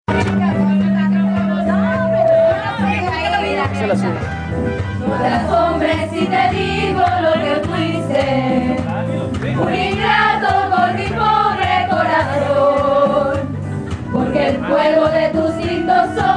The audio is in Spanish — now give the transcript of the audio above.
No te asombres si te digo lo que fuiste, un ingrato con mi pobre corazón, porque el fuego de tus instintos